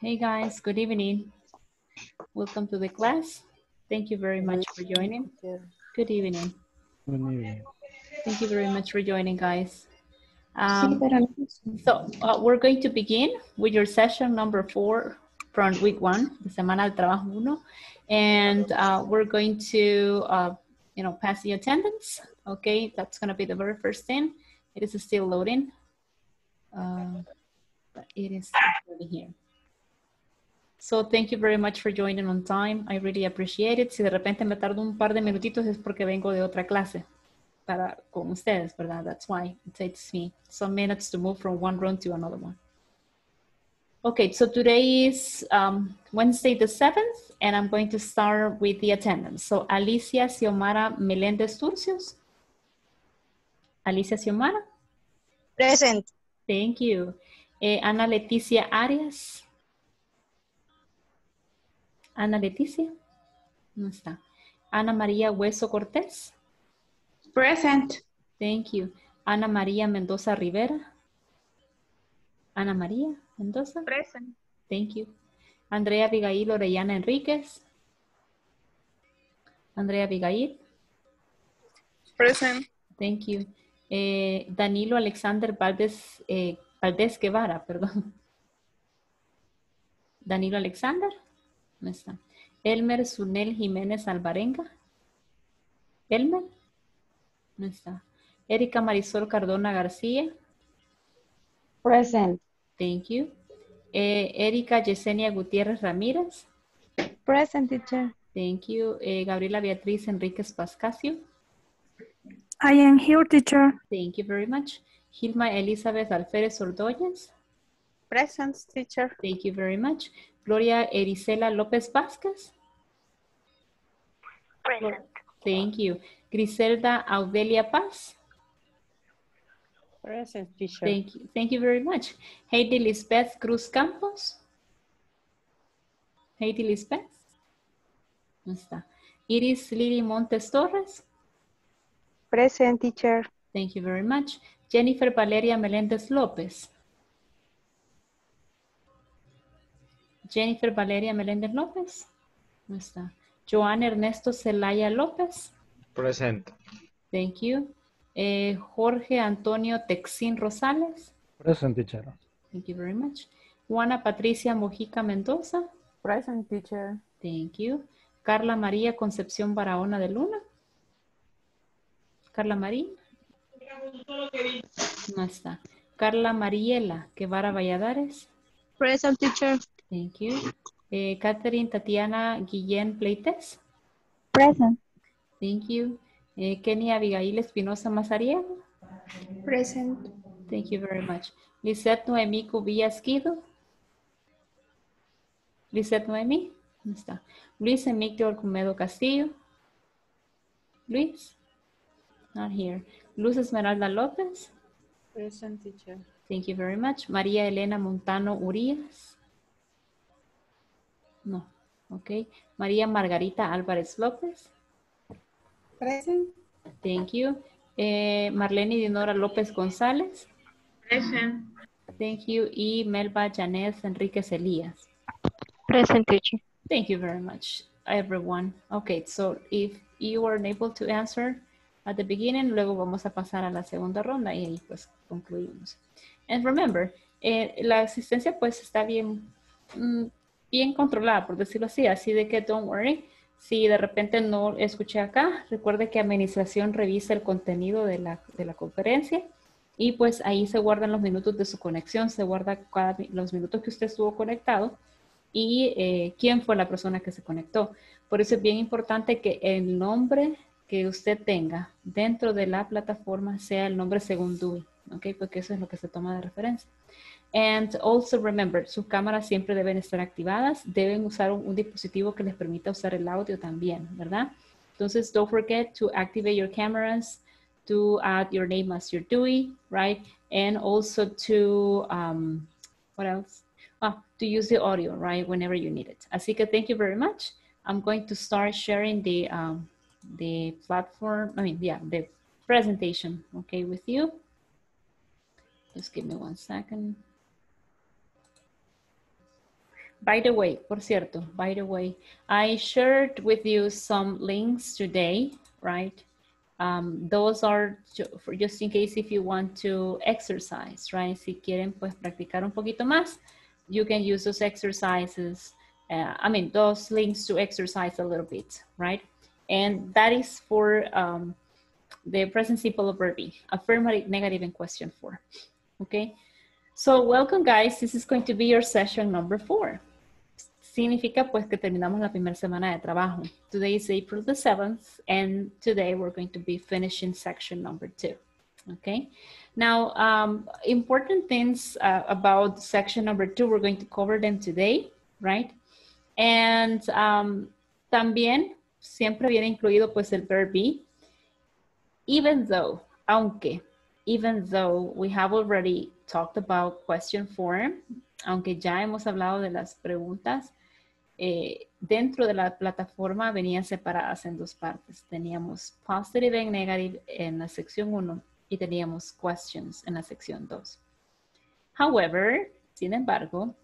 Hey guys, good evening. Welcome to the class. Thank you very much for joining. Good evening. Good evening. Thank you very much for joining, guys. Sí, pero no. So we're going to begin with your session number 4 from week 1, the Semana del Trabajo 1. And we're going to, pass the attendance. Okay, that's going to be the very first thing. It is still loading. But it is already here. So thank you very much for joining on time. I really appreciate it. Si de repente me tardo un par de minutitos es porque vengo de otra clase con ustedes, ¿verdad? That's why it takes me some minutes to move from one room to another one. Okay, so today is Wednesday the 7th, and I'm going to start with the attendance. So Alicia Xiomara Melendez Turcios. Alicia Xiomara. Present. Thank you. Ana Leticia Arias. Ana Leticia. No está. Ana María Hueso Cortés. Present. Thank you. Ana María Mendoza Rivera. Ana María Mendoza. Present. Thank you. Andrea Abigail Orellana Enríquez. Andrea Abigail. Present. Thank you. Danilo Alexander Valdés Guevara, perdón. Danilo Alexander. No está. Elmer Sunel Jiménez Alvarenga. Elmer. No está. Erika Marisol Cardona García. Present. Thank you. Erika Yesenia Gutiérrez Ramírez. Present, teacher. Thank you. Gabriela Beatriz Enríquez Pascasio. I am here, teacher. Thank you very much. Gilma Elizabeth Alférez Ordóñez. Present, teacher. Thank you very much. Gloria Ericela López Vázquez. Present. Thank you. Griselda Audelia Paz. Present, teacher. Thank you. Thank you very much. Heidi Lisbeth Cruz Campos. Heidi Lisbeth. No está. Iris Lili Montes Torres. Present, teacher. Thank you very much. Jennifer Valeria Meléndez López. Jennifer Valeria Meléndez López. No está. Joan Ernesto Celaya López. Present. Thank you. Jorge Antonio Texín Rosales. Present, teacher. Thank you very much. Juana Patricia Mojica Mendoza. Present, teacher. Thank you. Carla María Concepción Barahona de Luna. Carla María. No está. Carla Mariela Guevara Valladares. Present, teacher. Thank you. Catherine Tatiana Guillén Pleites. Present. Thank you. Kenia Abigail Espinosa Mazariego. Present. Thank you very much. Lisette Noemí Cubilla Esquido. Lisette Noemí. ¿Dónde está? Luis Emilio Orcumedo Castillo. Luis. Not here. Luz Esmeralda López. Present, teacher. Thank you very much. María Elena Montano Urias. No. Ok. María Margarita Álvarez López. Present. Thank you. Marlene Dinora López González. Present. Thank you. Y Melba Janés Enríquez Elías. Present, teacher. Thank you very much, everyone. Okay, so if you weren't able to answer at the beginning, luego vamos a pasar a la segunda ronda y ahí pues concluimos. And remember, la asistencia pues está bien, bien controlada, por decirlo así de que don't worry. Si de repente no escuché acá, recuerde que administración revisa el contenido de la conferencia y pues ahí se guardan los minutos de su conexión, se guarda los minutos que usted estuvo conectado y quién fue la persona que se conectó. Por eso es bien importante que el nombre que usted tenga dentro de la plataforma sea el nombre según Dewey, ¿ok? Porque eso es lo que se toma de referencia. And also remember, sus cámaras siempre deben estar activadas, deben usar un dispositivo que les permita usar el audio también, ¿verdad? Entonces, don't forget to activate your cameras, to add your name as your Dewey, right? And also to, what else? To use the audio, right, whenever you need it. Así que thank you very much. I'm going to start sharing the platform, the presentation, okay, with you. Just give me 1 second. By the way, por cierto, by the way, I shared with you some links today, right? Those are for just in case if you want to exercise, right? Si quieren pues practicar un poquito más, you can use those exercises. Those links to exercise a little bit, right? And that is for the present simple of verb be, affirmative, negative, and question form. Okay. So welcome guys. This is going to be your session number 4. Significa pues que terminamos la primera semana de trabajo. Today is April the 7th, and today we're going to be finishing section number 2. Okay. Now, important things about section number 2, we're going to cover them today, right? And también siempre viene incluido pues el verb be. Even though, aunque, even though we have already talked about question form, aunque ya hemos hablado de las preguntas, dentro de la plataforma venían separadas en 2 partes. Teníamos positive and negative en la sección 1 y teníamos questions en la sección 2. However, sin embargo,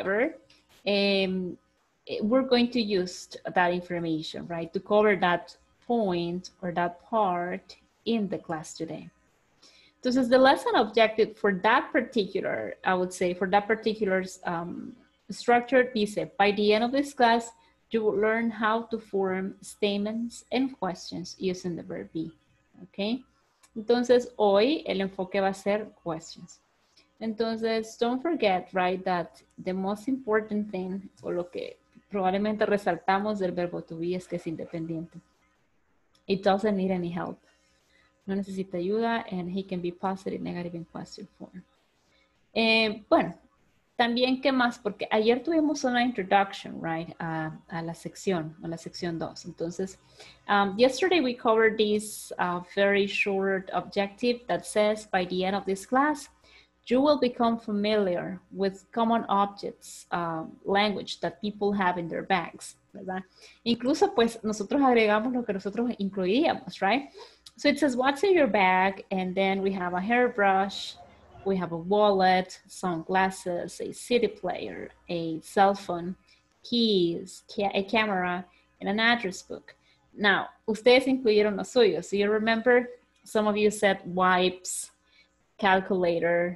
we're going to use that information, right, to cover that point or that part in the class today. Entonces, the lesson objective for that particular, I would say, for that particular structure, dice, by the end of this class, you will learn how to form statements and questions using the verb be, okay? Entonces, hoy el enfoque va a ser questions. Entonces, don't forget, right, that the most important thing, o lo que probablemente resaltamos del verbo to be es que es independiente. It doesn't need any help. No necesita ayuda, and he can be positive, negative, and question form. Bueno, también, ¿qué más? Porque ayer tuvimos una introduction, right, a la sección 2. Entonces, yesterday we covered this very short objective that says, by the end of this class, you will become familiar with common objects, language that people have in their bags, ¿verdad? Incluso, pues, nosotros agregamos lo que nosotros incluiríamos, right? So it says, what's in your bag? And then we have a hairbrush, we have a wallet, sunglasses, a CD player, a cell phone, keys, a camera, and an address book. Now, ustedes incluyeron los suyos. So you remember, some of you said wipes, calculator,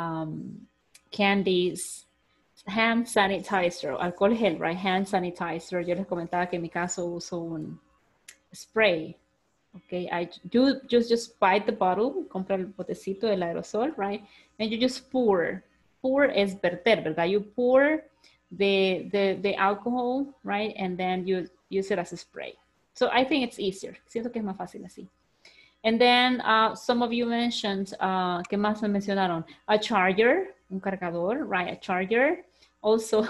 candies, hand sanitizer, alcohol gel, right? Hand sanitizer. Yo les comentaba que en mi caso uso un spray. Okay, you just buy the bottle, compra el botecito del aerosol, right? And you just pour. Pour es verter, ¿verdad? You pour the alcohol, right? And then you use it as a spray. So I think it's easier. Siento que es más fácil así. And then some of you mentioned, ¿qué más me mencionaron? A charger, un cargador, right? A charger. Also,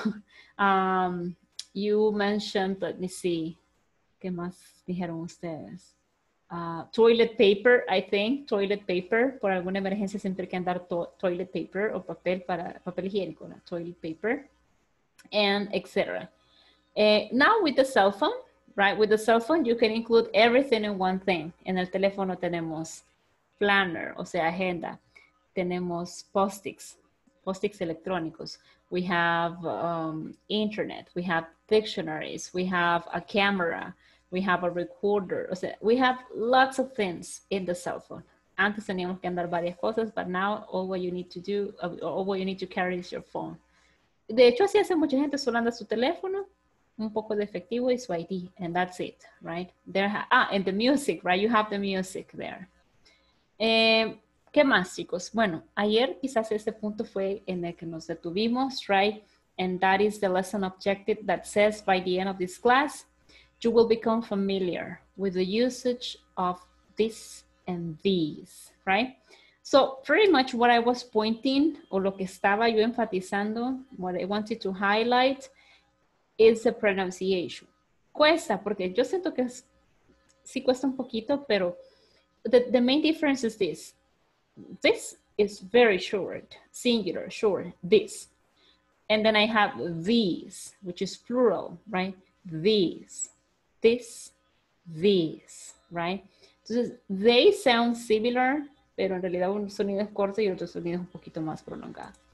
you mentioned, let me see, ¿qué más dijeron ustedes? Toilet paper, I think, toilet paper, por alguna emergencia siempre hay que andar toilet paper o papel higiénico, ¿no? Toilet paper, and etc. Now with the cell phone, right? With the cell phone, you can include everything in one thing. En el teléfono tenemos planner, o sea, agenda. Tenemos post-its electrónicos. We have internet, we have dictionaries, we have a camera, we have a recorder. O sea, we have lots of things in the cell phone. Antes teníamos que andar varias cosas, but now all what you need to do, all what you need to carry is your phone. De hecho, así hace mucha gente, solo anda su teléfono, un poco de efectivo y su ID, and that's it, right? And the music, right? You have the music there. ¿Qué más, chicos? Bueno, ayer quizás ese punto fue en el que nos detuvimos, right? And that is the lesson objective that says, by the end of this class, you will become familiar with the usage of this and these, right? So pretty much what I was pointing, o lo que estaba yo enfatizando, what I wanted to highlight is the pronunciation. Cuesta, porque yo siento que sí cuesta un poquito, pero the main difference is this. This is very short, singular, short, this. And then I have these, which is plural, right? These. This, these, right? Entonces, they sound similar, pero en realidad un sonido es corto y el otro sonido es un poquito más prolongado.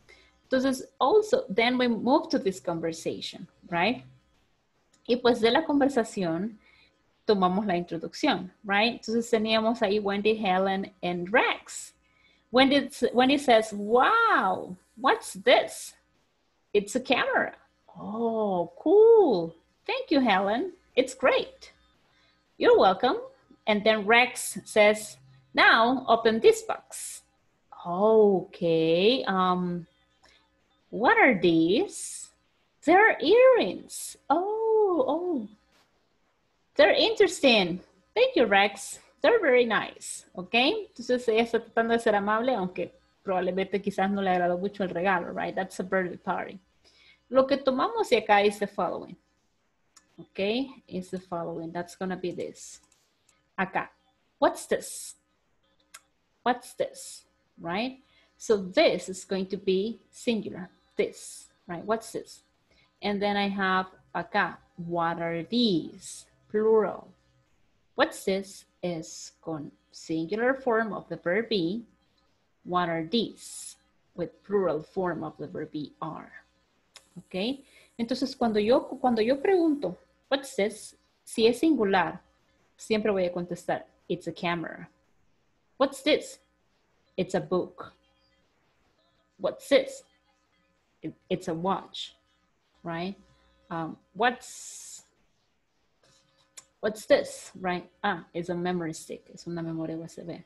Entonces, also, then we move to this conversation, right? Y pues de la conversación tomamos la introducción, right? Entonces teníamos ahí Wendy, Helen, and Rex. Wendy says, wow, what's this? It's a camera. Oh, cool. Thank you, Helen. It's great. You're welcome. And then Rex says, now open this box. Okay. What are these? They're earrings. Oh. They're interesting. Thank you, Rex. They're very nice. Okay. Entonces ella está tratando de ser amable, aunque probablemente quizás no le agradó mucho el regalo, right? That's a birthday party. Lo que tomamos de acá is the following. Okay, is the following. That's gonna be this. Acá. What's this? What's this? Right? So this is going to be singular. This, right? What's this? And then I have acá. What are these? Plural. What's this is con singular form of the verb be. What are these? With plural form of the verb be are. Okay? Entonces, cuando yo pregunto, what's this? Si es singular, siempre voy a contestar, it's a camera. What's this? It's a book. What's this? It's a watch, right? What's this, right? It's a memory stick. Es una memoria USB.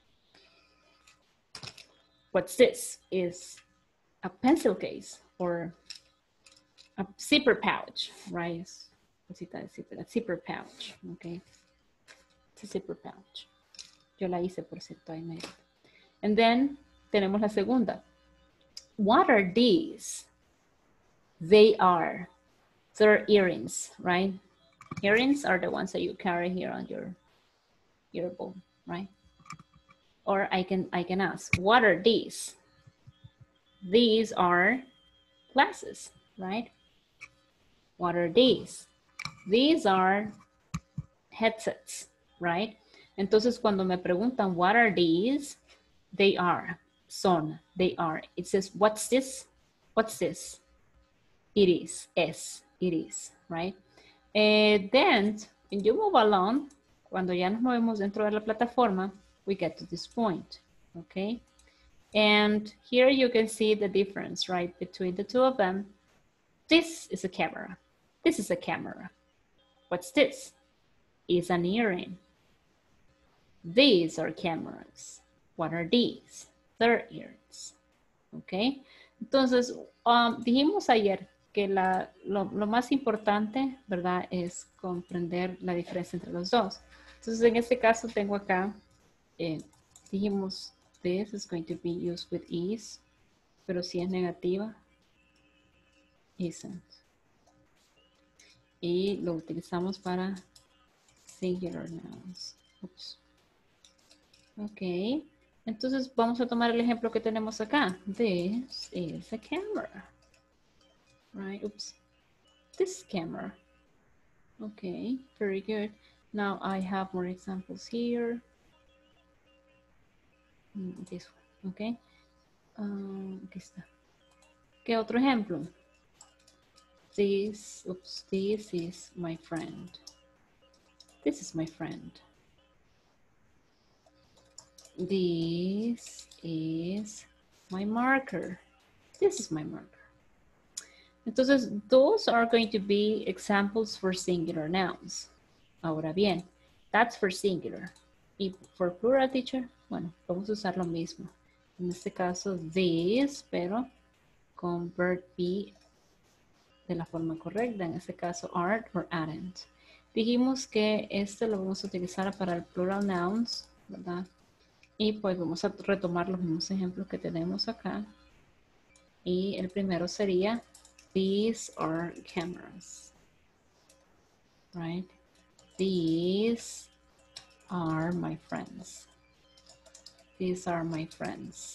What's this? Is a pencil case or a zipper pouch, right? A zipper pouch, okay? It's a zipper pouch. Yo la hice, por cierto, ahí medio. And then, tenemos la segunda. What are these? They're earrings, right? Earrings are the ones that you carry here on your earbone, right? Or I can ask, what are these? These are glasses, right? What are these? These are headsets, right? Entonces, cuando me preguntan, what are these? They are, son, they are. It says, what's this? What's this? It is, it is, right? Then, when you move along, cuando ya nos movemos dentro de la plataforma, we get to this point, okay? And here you can see the difference, right, between the two of them. This is a camera. This is a camera. What's this? It's an earring. These are cameras. What are these? They're earrings. Okay. Entonces, dijimos ayer que lo más importante, ¿verdad? Es comprender la diferencia entre los dos. Entonces, en este caso tengo acá, dijimos, this is going to be used with is, pero si es negativa, isn't. Y lo utilizamos para singular nouns. Oops. Ok. Entonces vamos a tomar el ejemplo que tenemos acá. This is a camera. Right. Oops. This camera. Okay. Very good. Now I have more examples here. This one. Okay. Aquí está. ¿Qué otro ejemplo? This is my friend. This is my friend. This is my marker. This is my marker. Entonces, those are going to be examples for singular nouns. Ahora bien, that's for singular. Y for plural, teacher, bueno, vamos a usar lo mismo. En este caso, this, pero con verb be de la forma correcta. En este caso, aren't or aren't. Dijimos que este lo vamos a utilizar para el plural nouns, ¿verdad? Y pues vamos a retomar los mismos ejemplos que tenemos acá. Y el primero sería, these are cameras. Right? These are my friends. These are my friends.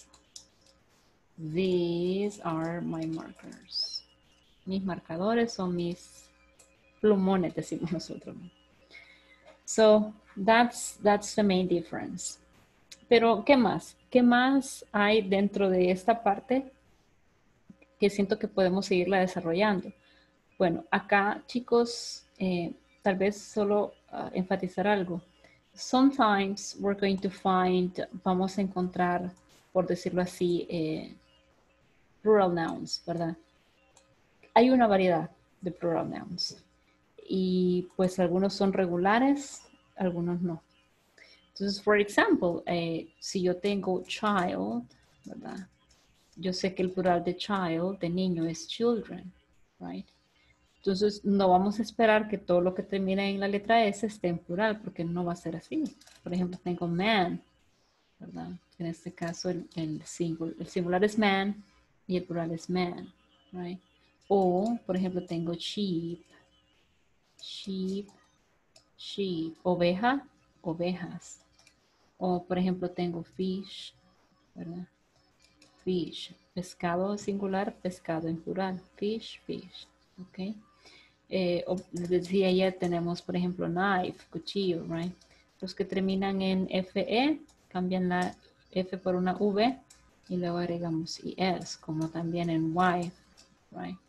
These are my markers. Mis marcadores son mis plumones, decimos nosotros. So that's the main difference. Pero, ¿qué más? ¿Qué más hay dentro de esta parte? que siento que podemos seguirla desarrollando. Bueno, acá, chicos, tal vez solo enfatizar algo. Sometimes we're going to find, vamos a encontrar, por decirlo así, plural nouns, ¿verdad? Hay una variedad de plural nouns. Y pues algunos son regulares, algunos no. Entonces, for example, si yo tengo child, ¿verdad? Yo sé que el plural de child, de niño, es children, right? Entonces, no vamos a esperar que todo lo que termine en la letra S esté en plural, porque no va a ser así. Por ejemplo, tengo man, ¿verdad? En este caso, el singular es man y el plural es man, right? O, por ejemplo, tengo sheep, sheep, sheep. Oveja, ovejas. O, por ejemplo, tengo fish, ¿verdad? Fish. Pescado singular, pescado en plural. Fish, fish. ¿Ok? O les decía ya tenemos, por ejemplo, knife, cuchillo, right? Los que terminan en FE, cambian la F por una V y luego agregamos ES, como también en wife, right?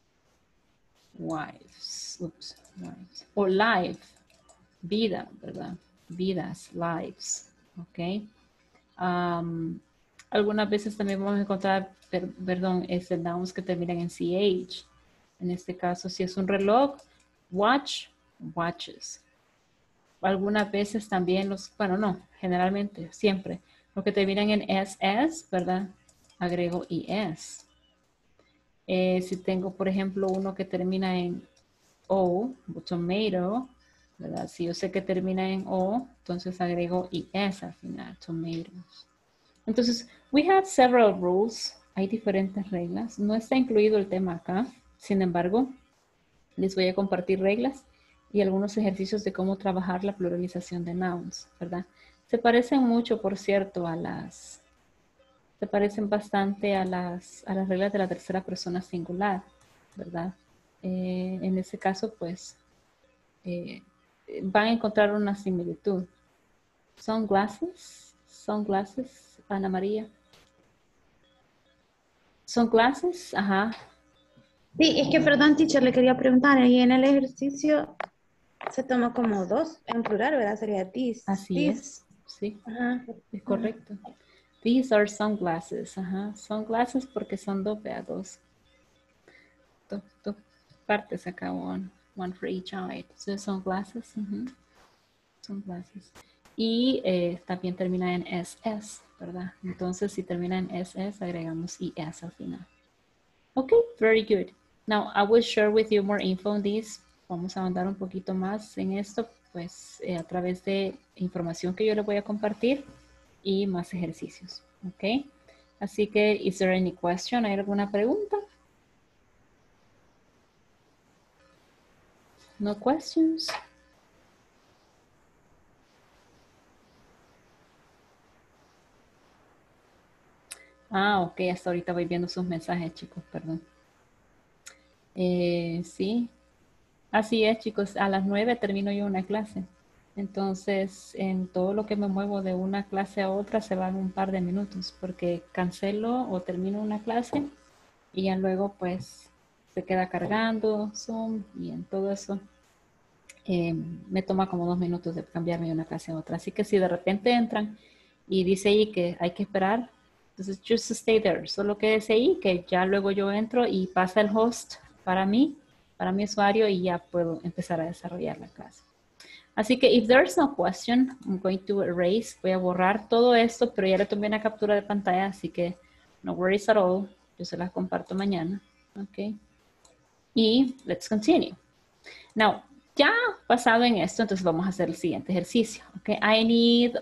Wives, oops, wives. O life, vida, ¿verdad? Vidas, lives, ¿ok? Algunas veces también vamos a encontrar, perdón, nouns que terminan en CH. En este caso, si es un reloj, watch, watches. Algunas veces también bueno, no, generalmente, siempre. Los que terminan en SS, ¿verdad? Agrego ES. Si tengo, por ejemplo, uno que termina en O, tomato, ¿verdad? Si yo sé que termina en O, entonces agrego ES al final, tomatoes. Entonces, we have several rules. Hay diferentes reglas. No está incluido el tema acá. Sin embargo, les voy a compartir reglas y algunos ejercicios de cómo trabajar la pluralización de nouns, ¿verdad? Se parecen mucho, por cierto, se parecen bastante a las reglas de la tercera persona singular, ¿verdad? En ese caso, pues, van a encontrar una similitud. Sunglasses, Ana María. Sunglasses, ajá. Sí, es que perdón, teacher, le quería preguntar, ahí en el ejercicio se toma como dos, en plural, ¿verdad? Sería this. Así es, sí, es correcto. These are sunglasses, ajá. Sunglasses porque son dos, vea, dos partes acá, one for each eye. So, sunglasses, sunglasses. Y también termina en SS, ¿verdad? Entonces, si termina en SS, agregamos ES al final. Okay, very good. Now, I will share with you more info on this. Vamos a andar un poquito más en esto, pues, a través de información que yo les voy a compartir y más ejercicios. Ok. Así que, is there any question? ¿Hay alguna pregunta? No questions? Ah, ok, hasta ahorita voy viendo sus mensajes, chicos, perdón. Sí, así es, chicos, a las 9 termino yo una clase. Entonces, en todo lo que me muevo de una clase a otra se van un par de minutos porque cancelo o termino una clase y ya luego pues se queda cargando Zoom y en todo eso me toma como 2 minutos de cambiarme de una clase a otra. Así que si de repente entran y dice ahí que hay que esperar, entonces just stay there. Solo quédese ahí que ya luego yo entro y pasa el host para mi usuario y ya puedo empezar a desarrollar la clase. Así que if there's no question, I'm going to erase. Voy a borrar todo esto, pero ya le tomé una captura de pantalla, así que no worries at all. Yo se las comparto mañana. Ok. Y let's continue. Now, ya basado en esto, entonces vamos a hacer el siguiente ejercicio. Ok. I need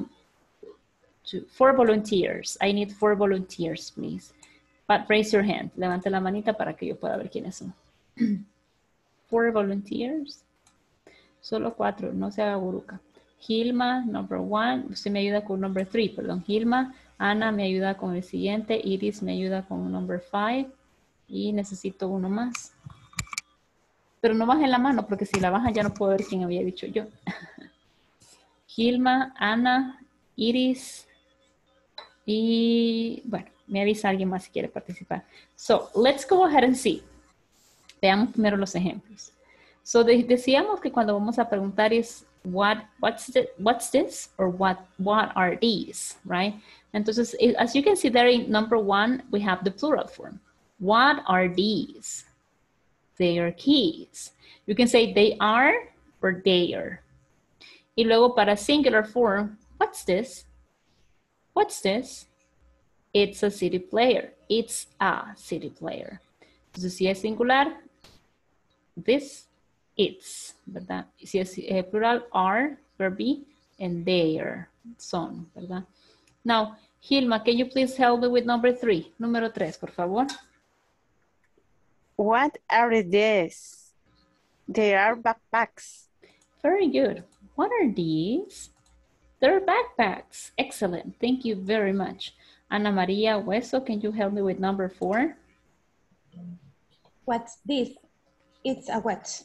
4 volunteers. I need 4 volunteers, please. But raise your hand. Levante la manita para que yo pueda ver quiénes son. 4 volunteers. Solo 4, no se haga buruca. Gilma, number 1. Usted me ayuda con number 3, perdón. Gilma, Ana me ayuda con el siguiente. Iris me ayuda con number 5. Y necesito uno más. Pero no bajen la mano, porque si la bajan ya no puedo ver quién había dicho yo. Gilma, Ana, Iris. Y bueno, Me avisa alguien más si quiere participar. So, let's go ahead and see. Veamos primero los ejemplos. So, decíamos que cuando vamos a preguntar es what's this or what are these, right? Entonces, as you can see there in number 1, we have the plural form. What are these? They are keys. You can say they are or they are. Y luego para singular form, what's this? What's this? It's a CD player. It's a CD player. Entonces, si es singular, this, it's, ¿verdad? Si es plural, are, verb be, and their, son, ¿verdad? Now, Hilma, can you please help me with number 3? Número 3, por favor. What are these? They are backpacks. Very good. What are these? They're backpacks. Excellent. Thank you very much. Ana Maria Hueso, can you help me with number 4? What's this? It's a watch.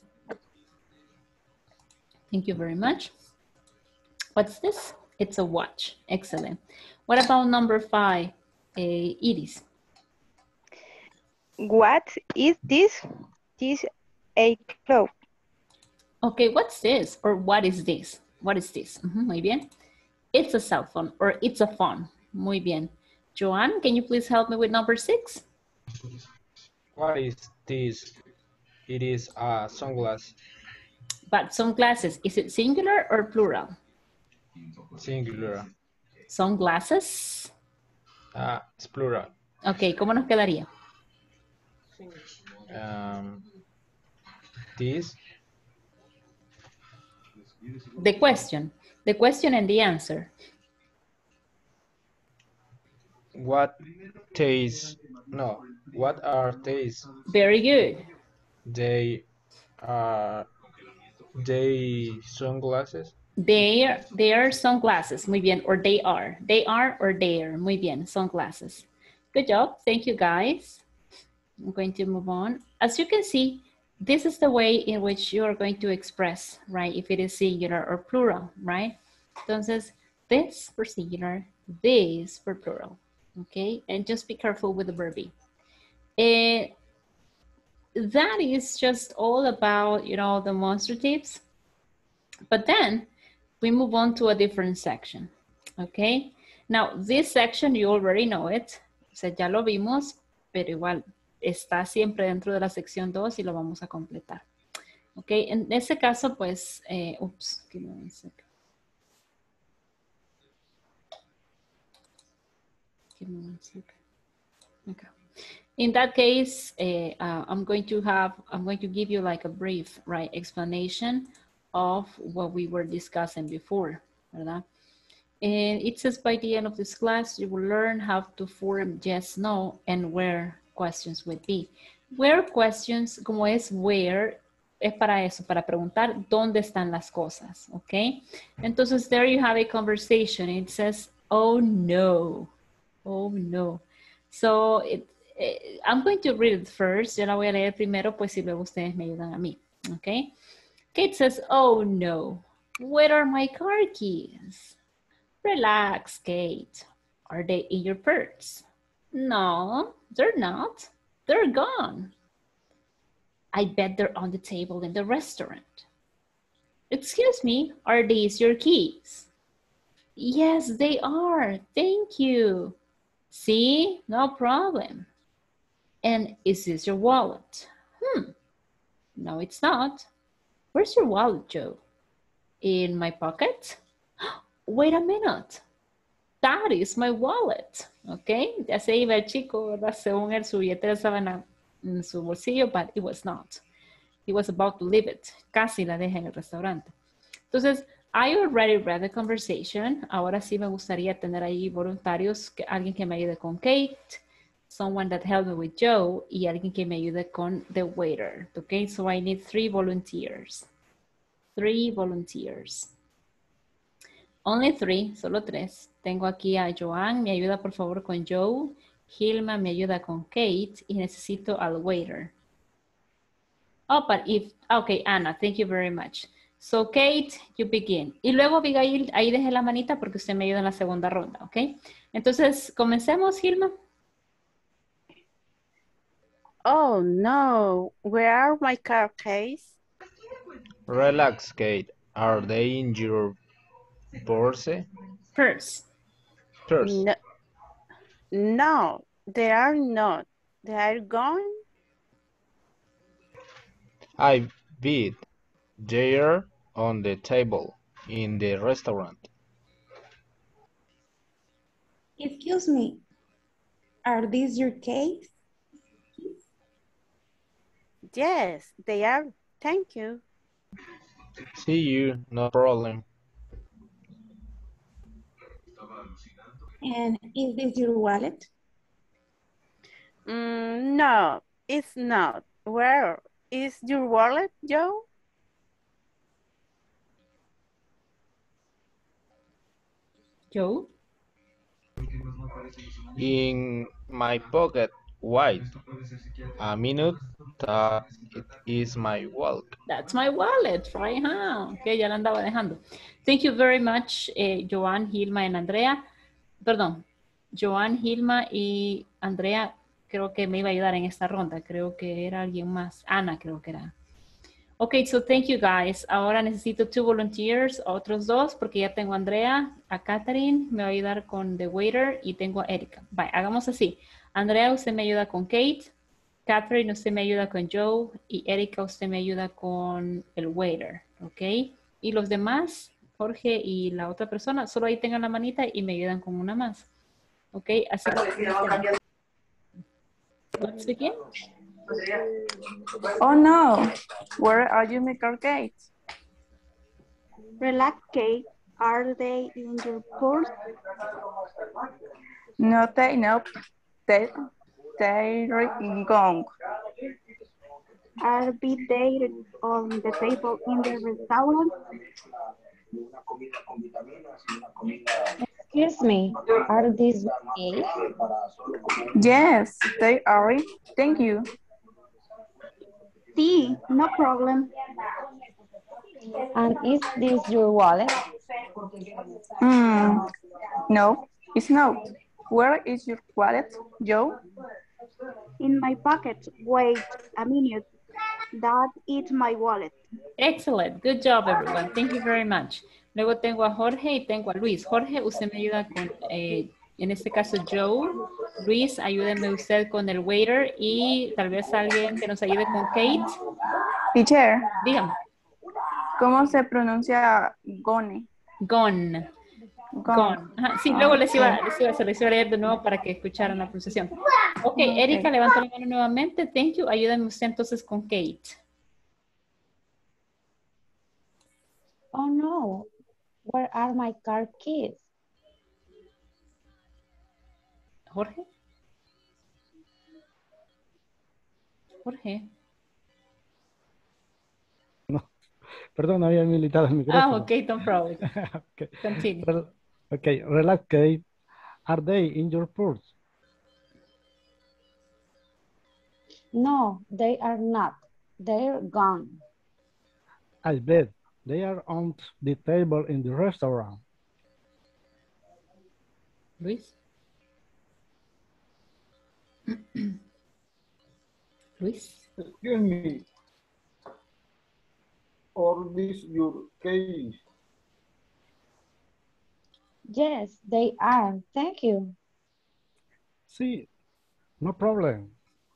Thank you very much. What's this? It's a watch. Excellent. What about number 5, Iris? What is this? This a cloak. Okay, what's this? Or what is this? What is this? Muy bien. It's a cell phone or it's a phone. Muy bien. Joanne, can you please help me with number 6? What is this? It is a sunglass. But sunglasses, is it singular or plural? Singular. Sunglasses. It's plural. Ok, ¿cómo nos quedaría? This. The question and the answer. What taste? No. What are these? Very good. They sunglasses. They are sunglasses. Muy bien. Or they are. They are or they are. Muy bien. Sunglasses. Good job. Thank you, guys. I'm going to move on. As you can see, this is the way in which you are going to express, right? If it is singular or plural, right? Entonces, this for singular, this for plural, okay? And just be careful with the verb be. That is just all about, you know, demonstratives. But then we move on to a different section, okay? Now, this section, you already know it. O sea, ya lo vimos, pero igual está siempre dentro de la sección 2 y lo vamos a completar. Ok, en ese caso, pues, oops, give me one second. Give me one second. Okay. In that case, I'm going to give you like a brief, right, explanation of what we were discussing before, ¿verdad? And it says by the end of this class, you will learn how to form yes, no, and where questions would be. Where questions, como es where, es para eso, para preguntar dónde están las cosas, ¿ok? Entonces, there you have a conversation. It says, oh no, oh no. So, I'm going to read it first. Yo la voy a leer primero, pues y luego ustedes me ayudan a mí, ¿ok? Kate says, oh no, where are my car keys? Relax, Kate. Are they in your purse? No, they're not. They're gone. I bet they're on the table in the restaurant. Excuse me, are these your keys? Yes, they are. Thank you. See, no problem. And is this your wallet? No, it's not. Where's your wallet, Joe? In my pocket? Wait a minute. That is my wallet. Okay, ya se iba el chico, ¿verdad? Según él, su billetera estaba en su bolsillo, but it was not. He was about to leave it. Casi la deja en el restaurante. Entonces, I already read the conversation. Ahora sí me gustaría tener ahí voluntarios, alguien que me ayude con Kate, someone that helped me with Joe, y alguien que me ayude con the waiter. Okay, so I need 3 volunteers. 3 volunteers. Only 3, solo 3. Tengo aquí a Joanne, me ayuda por favor con Joe. Hilma me ayuda con Kate y necesito al waiter. Oh, but if, okay, Anna, thank you very much. So Kate, you begin. Y luego Abigail, ahí deje la manita porque usted me ayuda en la segunda ronda, ¿ok? Entonces, comencemos, Hilma. Oh no, where are my car keys? Relax, Kate. Are they in your purse? Purse. Purse. No, no, they are not. They are gone. I bet they're on the table in the restaurant. Excuse me, are these your case? Yes, they are. Thank you. See you, no problem. And is this your wallet? No, it's not. Where is your wallet, Joe? Joe? In my pocket, white. A minute, that it is my wallet. That's my wallet, right? Huh? Ok, ya la andaba dejando. Thank you very much, Joan, Hilma y Andrea. Perdón, Joan, Hilma y Andrea creo que me iba a ayudar en esta ronda. Creo que era alguien más. Ana creo que era. Ok, so thank you guys. Ahora necesito 2 volunteers, otros 2, porque ya tengo a Andrea, a Catherine, me va a ayudar con The Waiter y tengo a Erika. Bye, hagamos así. Andrea, usted me ayuda con Kate. Catherine, usted me ayuda con Joe. Y Erika, usted me ayuda con el Waiter. Ok. Y los demás, Jorge y la otra persona, solo ahí tengan la manita y me ayudan con una más. Ok, así que... Let's begin. Oh no, where are you, Mr. Gates? Relax, Kate. Are they in your purse? No, nope. They're gone. Are they on the table in the restaurant? Excuse me, are these your case? Yes, they are. Thank you. Sí, no problem. And is this your wallet? No, it's not. Where is your wallet, Joe? In my pocket. Wait a minute. That is my wallet. Excellent. Good job, everyone. Thank you very much. Luego tengo a Jorge y tengo a Luis. Jorge, usted me ayuda con, en este caso, Joe. Luis, ayúdeme usted con el waiter y tal vez alguien que nos ayude con Kate. Teacher, Dígame. ¿cómo se pronuncia gone? Gone. Gone. Ajá, sí, luego se les iba a leer de nuevo para que escucharan la pronunciación. Ok, Erika, levanta la mano nuevamente. Thank you. Ayúdame usted entonces con Kate. Oh no, where are my car keys? Jorge. Jorge. Perdón, había habilitado el micrófono. Ah, ok, no problem. Okay. Continue. Okay, relax, Kate. Are they in your purse? No, they are not. They're gone. I bet they are on the table in the restaurant. Luis. Luis. Excuse me. Or this your case? Yes, they are. Thank you. See, no problem.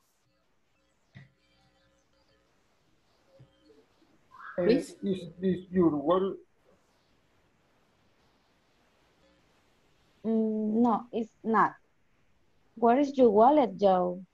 Luis. Is this your wallet? No, it's not. Where is your wallet, Joe?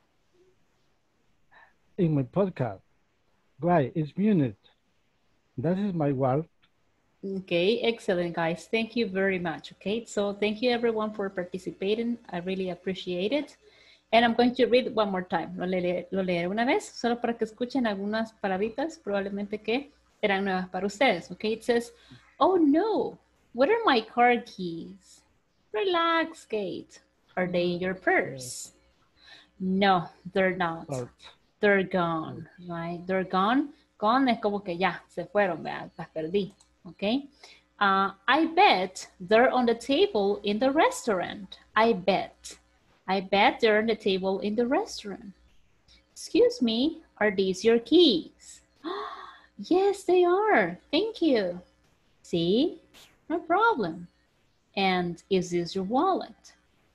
In my podcast. Why, it's Munich. That is my wallet. Okay, excellent, guys. Thank you very much. Okay, so thank you everyone for participating. I really appreciate it. And I'm going to read one more time. Lo leeré una vez, solo para que escuchen algunas palabritas, probablemente que eran nuevas para ustedes. Okay, it says, oh no, what are my car keys? Relax, Kate. Are they in your purse? No, they're not. They're gone, right? They're gone. Gone es como que ya, se fueron, ¿verdad? Las perdí. Okay. I bet they're on the table in the restaurant. I bet they're on the table in the restaurant. Excuse me, are these your keys? Yes, they are. Thank you. See? No problem. And is this your wallet?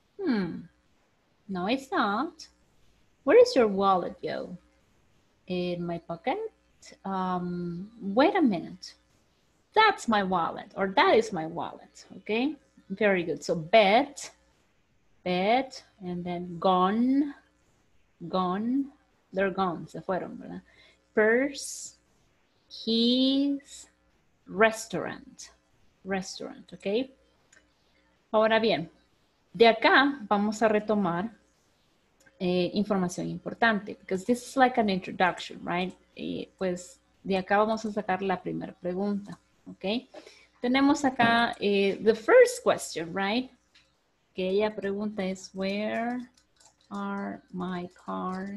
No, it's not. Where is your wallet, Joe? In my pocket? Wait a minute. That's my wallet, or that is my wallet, okay? Very good. So bed, and then gone. They're gone, se fueron, ¿verdad? Purse, keys, restaurant, okay? Ahora bien, de acá vamos a retomar información importante, because this is like an introduction, right? Pues de acá vamos a sacar la primera pregunta, ¿ok? Tenemos acá the first question, right? Que ella pregunta es, where are my car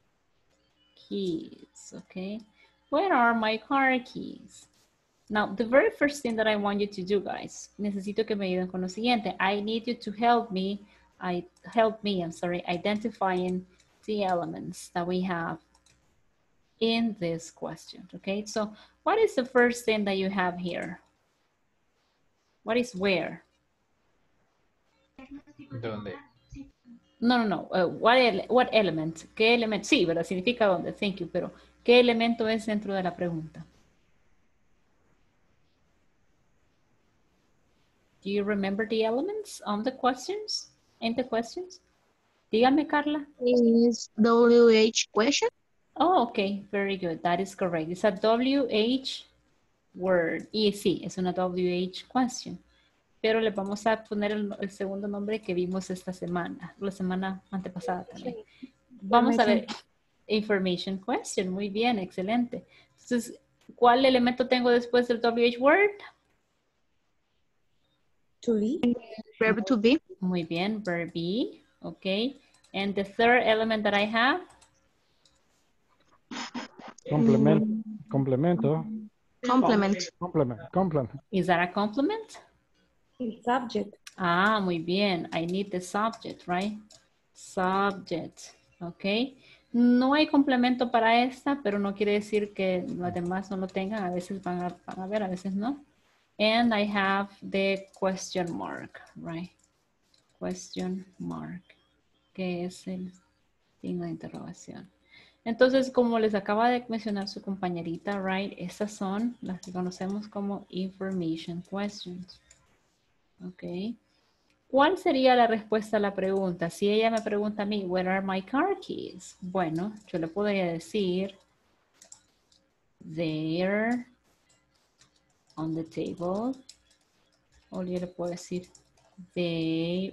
keys, okay? Where are my car keys? Now, the very first thing that I want you to do, guys, necesito que me ayuden con lo siguiente. I need you to help me identifying the elements that we have in this question, okay? So what is the first thing that you have here? What is where? ¿Dónde? No. What element? ¿Qué elemento? Sí, ¿verdad? Significa dónde. Thank you. Pero, ¿qué elemento es dentro de la pregunta? Do you remember the elements on the questions? In the questions? Dígame, Carla. Is WH question? Oh, okay. Very good. That is correct. It's a WH word. Y sí, es una WH question. Pero le vamos a poner el segundo nombre que vimos esta semana, la semana antepasada también. Vamos a ver, information question, muy bien, excelente. Entonces, ¿cuál elemento tengo después del WH word? To be. Verb to be. Muy bien, verb be, okay. And the third element that I have? Complemento. Complement. Is that a complement? El subject. Ah, muy bien. I need the subject, right? Subject, ok. No hay complemento para esta, pero no quiere decir que las demás no lo tengan. A veces van a ver, a veces no. And I have the question mark, right? Question mark, que es el signo de interrogación. Entonces, como les acaba de mencionar su compañerita, right? Estas son las que conocemos como information questions. Ok. ¿Cuál sería la respuesta a la pregunta? Si ella me pregunta a mí, where are my car keys? Bueno, yo le podría decir, there on the table. O yo le puedo decir, there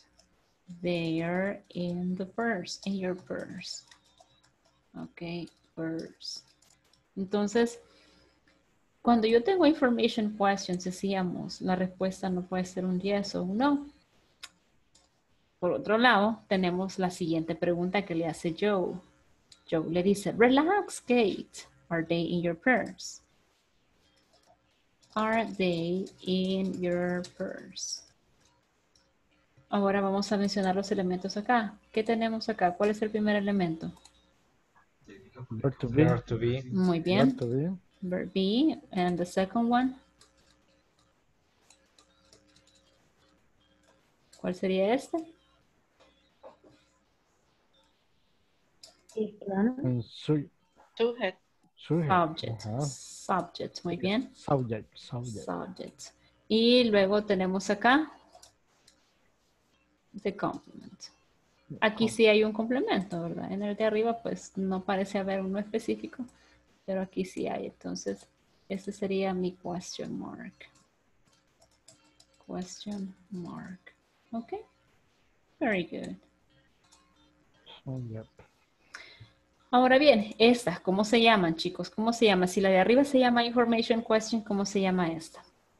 in the purse, in your purse. Ok, purse. Entonces, cuando yo tengo information questions, decíamos, la respuesta no puede ser un yes o un no. Por otro lado, tenemos la siguiente pregunta que le hace Joe. Joe le dice, relax, Kate. Are they in your purse? Are they in your purse? Ahora vamos a mencionar los elementos acá. ¿Qué tenemos acá? ¿Cuál es el primer elemento? Verb to be. Verb to be. Muy bien. Verb to be. Verb be. And the second one? ¿Cuál sería este? And Subject. subject. Subject. Ajá. Subject. Muy bien. Subject. Subject. Y luego tenemos acá the complement. Aquí sí hay un complemento, ¿verdad? En el de arriba pues no parece haber uno específico, pero aquí sí hay. Entonces, este sería mi question mark. Question mark. Ok. Very good. Oh, yep. Ahora bien, estas, ¿cómo se llaman, chicos? ¿Cómo se llama? Si la de arriba se llama information question, ¿cómo se llama esta?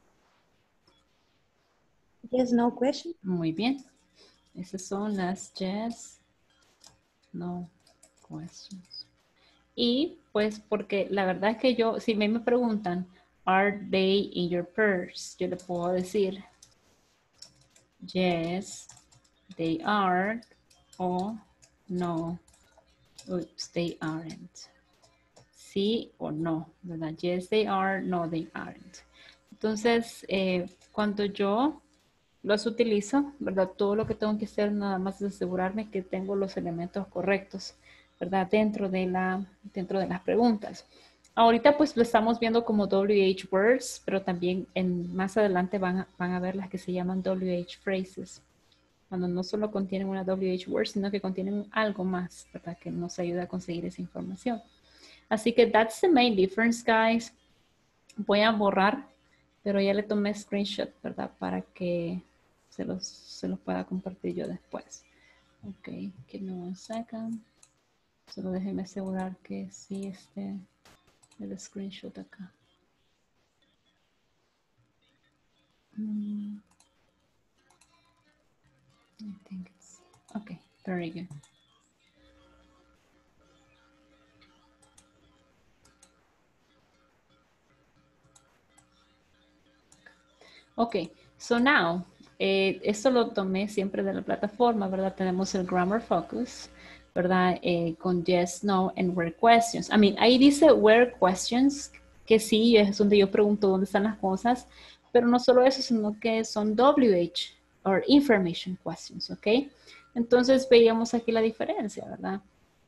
Yes, no question. Muy bien. Esas son las yes, no questions. Y pues porque la verdad es que yo, si me preguntan, are they in your purse? Yo le puedo decir, yes, they are, o no, Oops, they aren't. Sí o no, ¿verdad? Yes, they are. No, they aren't. Entonces, cuando yo los utilizo, ¿verdad? Todo lo que tengo que hacer nada más es asegurarme que tengo los elementos correctos, ¿verdad? Dentro de las preguntas. Ahorita pues lo estamos viendo como WH words, pero también más adelante van a ver las que se llaman WH phrases. Cuando no solo contienen una WH word, sino que contienen algo más, ¿verdad? Que nos ayuda a conseguir esa información. Así que that's the main difference, guys. Voy a borrar, pero ya le tomé screenshot, ¿verdad? Para que se los pueda compartir yo después. Ok, give me one second. Solo déjenme asegurar que sí esté el screenshot acá. I think it's okay. Very good. Okay, so now, esto lo tomé siempre de la plataforma, ¿verdad? Tenemos el Grammar Focus, ¿verdad? Con yes, no, and where questions. I mean, ahí dice where questions, que sí, es donde yo pregunto dónde están las cosas, pero no solo eso, sino que son WH, or information questions, ¿ok? Entonces, veíamos aquí la diferencia, ¿verdad?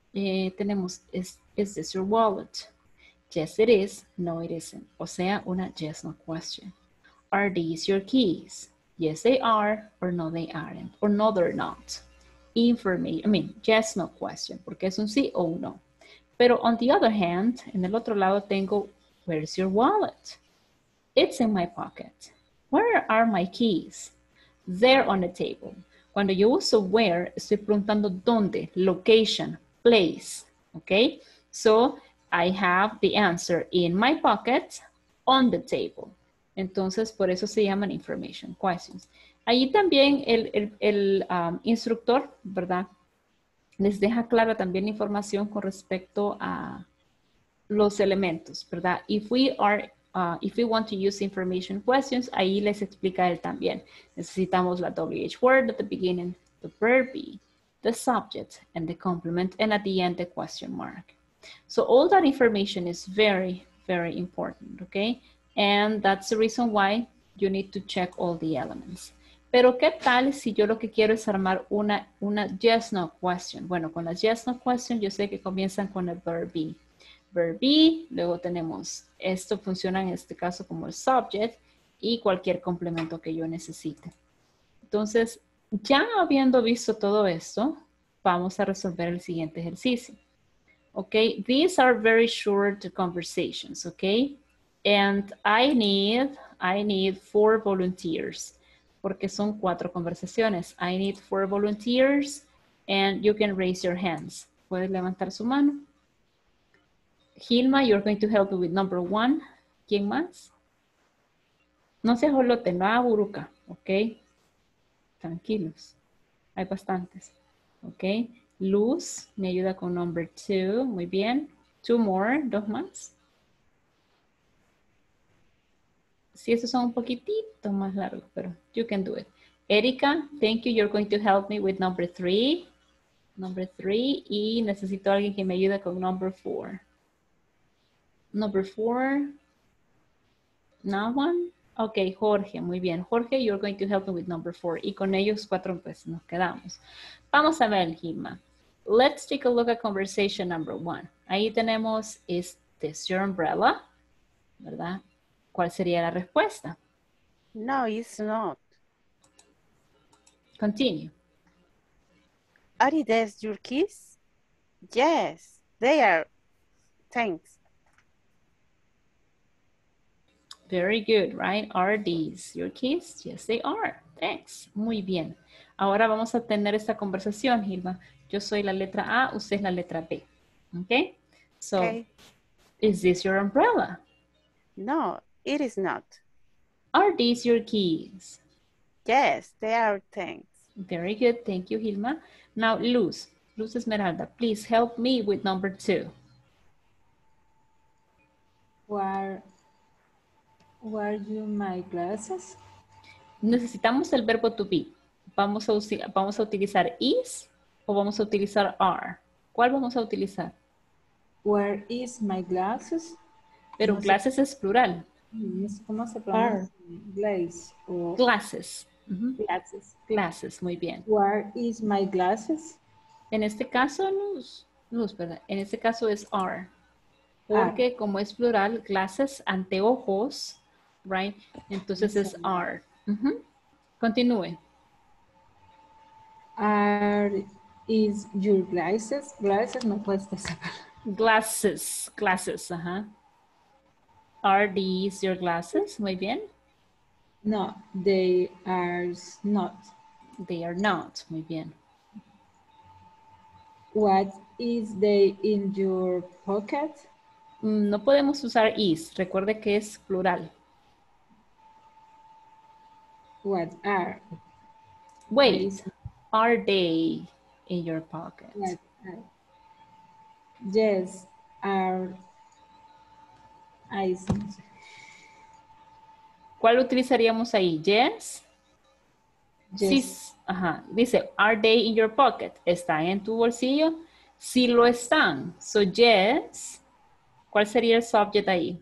Tenemos, is this your wallet? Yes, it is. No, it isn't. O sea, una yes, no question. Are these your keys? Yes, they are, or no, they aren't, or no, they're not. Information, I mean, yes, no question, porque es un sí o un no. Pero on the other hand, en el otro lado tengo, where's your wallet? It's in my pocket. Where are my keys? They're on the table. Cuando yo uso where, estoy preguntando dónde, location, place, okay? So, I have the answer in my pocket, on the table. Entonces, por eso se llaman information questions. Allí también el instructor, ¿verdad? Les deja clara también información con respecto a los elementos, ¿verdad? If we want to use information questions, ahí les explica él también. Necesitamos la WH word at the beginning, the verb be, the subject, and the complement, and at the end, the question mark. So all that information is very, very important, okay? And that's the reason why you need to check all the elements. Pero ¿qué tal si yo lo que quiero es armar una yes, no question? Bueno, con las yes, no question yo sé que comienzan con el verb be. Verb be, luego tenemos, esto funciona en este caso como el subject y cualquier complemento que yo necesite. Entonces, ya habiendo visto todo esto, vamos a resolver el siguiente ejercicio. Okay, these are very short conversations, okay? And I need 4 volunteers, porque son 4 conversaciones. I need 4 volunteers, and you can raise your hands. Puedes levantar su mano. Hilma, you're going to help me with number 1. ¿Quién más? No se jolote, no haga buruca, ok. Tranquilos. Hay bastantes, ok. Luz me ayuda con number 2. Muy bien. 2 more, 2 más. Sí, esos son un poquitito más largos, pero you can do it. Erika, thank you. You're going to help me with number 3. Number 3. Y necesito a alguien que me ayude con number 4. Number 4. No one? Ok, Jorge, muy bien. Jorge, you're going to help me with number 4. Y con ellos 4 pues nos quedamos. Vamos a ver, Gilma. Let's take a look at conversation number 1. Ahí tenemos, is this your umbrella? ¿Verdad? ¿Cuál sería la respuesta? No, it's not. Continue. Are these your keys? Yes, they are. Thanks. Very good, right? Are these your keys? Yes, they are. Thanks. Muy bien. Ahora vamos a tener esta conversación, Gilma. Yo soy la letra A, usted es la letra B. Okay? So, Okay. Is this your umbrella? No, it is not. Are these your keys? Yes, they are. Thanks. Very good. Thank you, Gilma. Now, Luz Esmeralda, please help me with number 2. Where you my glasses? Necesitamos el verbo to be. Vamos a utilizar is o vamos a utilizar are. ¿Cuál vamos a utilizar? Where is my glasses? Pero No sé. glasses es plural. ¿Cómo se pronuncia? Glaze o Glasses. Ujú. glasses. Glasses, muy bien. Where is my glasses? En este caso, Luz, ¿verdad? En este caso es are. Porque como es plural, glasses, anteojos, right? Entonces es are. Ujú. Continúe. Are is your glasses? Glasses no puedes decir. Glasses, glasses, ajá. Are these your glasses? Muy bien. No, they are not. They are not. Muy bien. What is they in your pocket? No podemos usar is. Recuerde que es plural. What are? Wait. Are they in your pocket? What are? Yes, are. I ¿Cuál utilizaríamos ahí? Yes. Yes. Sí, ajá. Dice, are they in your pocket? ¿Están en tu bolsillo? Sí lo están. So, yes. ¿Cuál sería el subject ahí?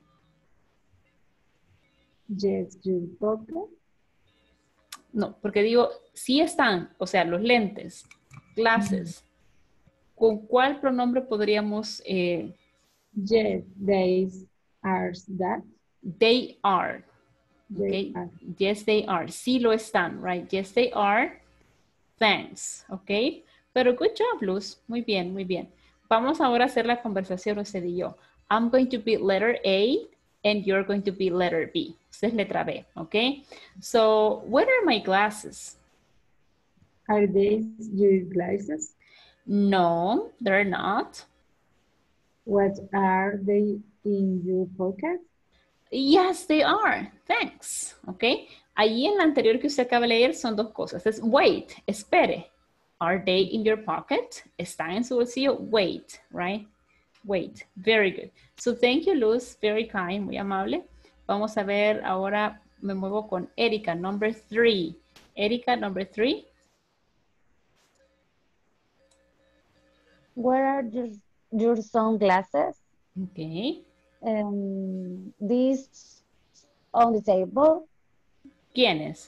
Yes, your pocket. No, porque digo, sí están, o sea, los lentes, glasses. ¿Con cuál pronombre podríamos? Yes, they are that. They are. They Okay. are. Yes, they are. Sí lo están, right? Yes, they are. Thanks. Ok. Pero good job, Luz. Muy bien, muy bien. Vamos ahora a hacer la conversación usted y yo. I'm going to be letter A and you're going to be letter B. Usted es letra B, ok? So, what are my glasses? Are they your glasses? No, they're not. What are they in your pocket? Yes, they are. Thanks. ¿Ok? Allí en la anterior que usted acaba de leer son dos cosas. Es wait, espere. Are they in your pocket? ¿Están en su bolsillo? Wait, right? Wait. Very good. So thank you, Luz. Very kind, muy amable. Vamos a ver ahora, me muevo con Erika, number 3. Erika, number 3. Where are your sunglasses? Okay. This on the table. ¿Quiénes?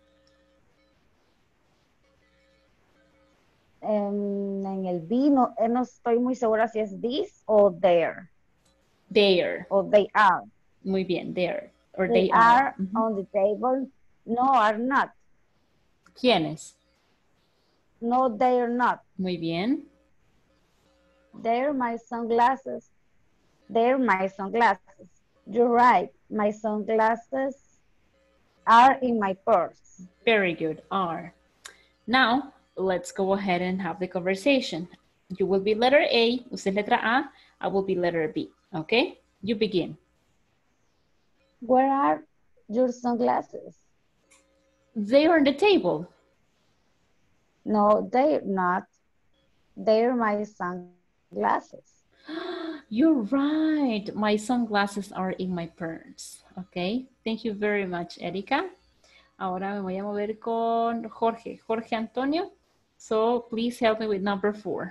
En el B, no estoy muy segura si es this o there. There. O they are. Muy bien, there. Or They they are are. Ujú. on the table. No, are not. ¿Quiénes? No, they are not. Muy bien. They're my sunglasses. They're my sunglasses. You're right. My sunglasses are in my purse. Very good, are. Now, let's go ahead and have the conversation. You will be letter A, usted letra A, I will be letter B, okay? You begin. Where are your sunglasses? They are on the table. No, they're not. They're my sunglasses. You're right. My sunglasses are in my purse. Okay. Thank you very much, Erika. Ahora me voy a mover con Jorge. Jorge Antonio. So please help me with number 4.